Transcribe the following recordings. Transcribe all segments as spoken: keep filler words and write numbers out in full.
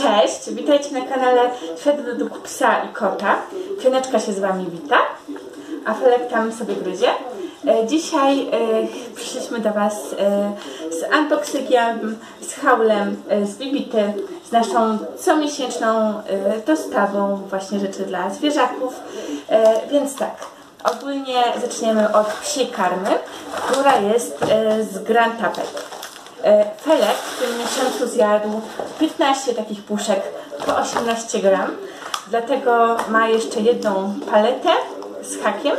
Cześć, witajcie na kanale Świat według psa i kota. Pioneczka się z wami wita, a Felek tam sobie gryzie. Dzisiaj e, przyszliśmy do was e, z unboxingiem, z haulem, e, z Bibity, z naszą comiesięczną e, dostawą właśnie rzeczy dla zwierzaków. E, więc tak, ogólnie zaczniemy od psiej karmy, która jest e, z Grand Tapet. Felek w tym miesiącu zjadł piętnaście takich puszek po osiemnaście gram, dlatego ma jeszcze jedną paletę z hakiem,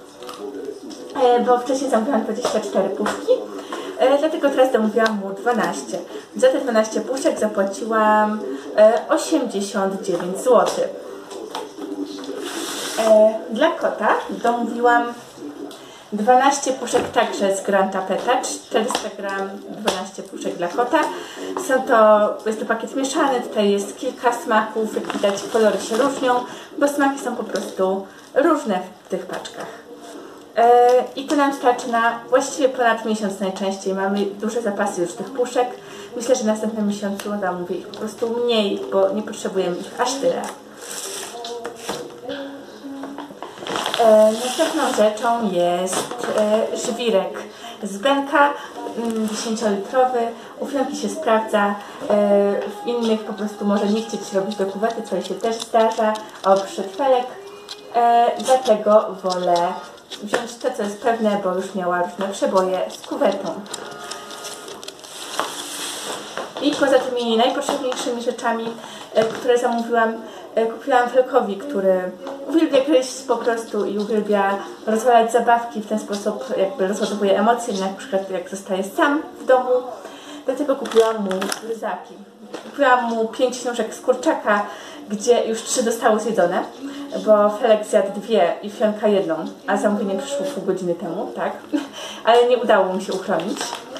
bo wcześniej zamówiłam dwadzieścia cztery puszki, dlatego teraz zamówiłam mu dwanaście. Za te dwanaście puszek zapłaciłam osiemdziesiąt dziewięć złotych. Dla kota domówiłam dwanaście puszek także z Grand Tapeta, czterysta gram, dwanaście puszek dla kota. Są to, jest to pakiet mieszany, tutaj jest kilka smaków, jak widać kolory się różnią, bo smaki są po prostu różne w tych paczkach. Yy, I to nam starczy na właściwie ponad miesiąc najczęściej, mamy duże zapasy już tych puszek. Myślę, że w następnym miesiącu zamówię ich po prostu mniej, bo nie potrzebujemy ich aż tyle. E, następną rzeczą jest e, żwirek z Benka, dziesięciolitrowy. U Fionki się sprawdza, e, w innych po prostu może nie chcieć robić do kuwety, co jej się też zdarza. O, przyszedł Felek, e, dlatego wolę wziąć to, co jest pewne, bo już miała różne przeboje z kuwetą. I poza tymi najpotrzebniejszymi rzeczami, e, które zamówiłam, e, kupiłam Felkowi, który uwielbia gryźć po prostu i uwielbia rozwalać zabawki, w ten sposób jakby rozładowuje emocje, na przykład jak zostaje sam w domu. Dlatego kupiłam mu gryzaki. Kupiłam mu pięć książek z kurczaka, gdzie już trzy zostały zjedzone, bo Felek zjadł dwie i Fionka jedną, a zamówienie przyszło pół godziny temu, tak? Ale nie udało mu się uchronić.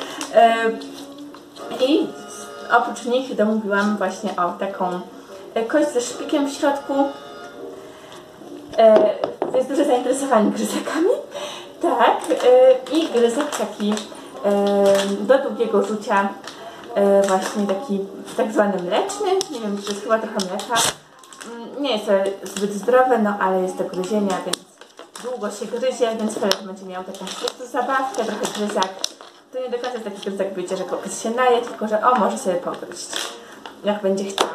I oprócz nich domówiłam właśnie o taką kość ze szpikiem w środku. E, jest duże zainteresowanie gryzakami. Tak. E, I gryzak taki e, do długiego rzucia, e, właśnie taki tak zwany mleczny. Nie wiem, czy jest chyba trochę mleka. Nie jest to zbyt zdrowe, no ale jest do gryzienia, więc długo się gryzie, więc Felek będzie miał taką po prostu zabawkę, trochę gryzak. To nie do końca jest taki gryzak, wiecie, że kogoś się naje, tylko że o, może sobie pogryźć, jak będzie chciał.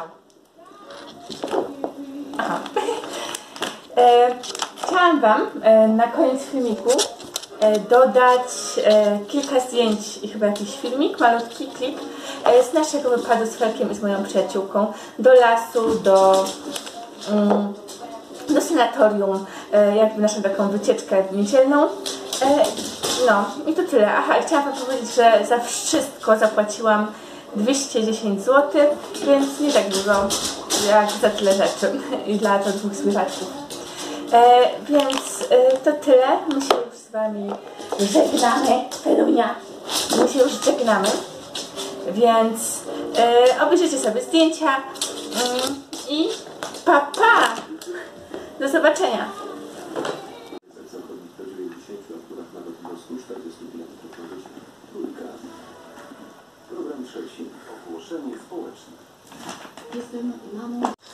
Aha. E, chciałam wam e, na koniec filmiku e, dodać e, kilka zdjęć i chyba jakiś filmik, malutki klip e, z naszego wypadu z Felkiem i z moją przyjaciółką do lasu, do, mm, do sanatorium, e, jakby naszą taką wycieczkę niedzielną. E, no i to tyle. Aha, chciałam wam powiedzieć, że za wszystko zapłaciłam dwieście dziesięć złotych, więc nie tak dużo jak za tyle rzeczy i dla to dwóch zwierzaczków. E, więc e, to tyle. My się już z wami żegnamy. Felunia. My się już żegnamy. Więc e, obejrzyjcie sobie zdjęcia mm, i pa pa! Do zobaczenia! Program trzeci. Ogłoszenie społeczne. Jestem mamą.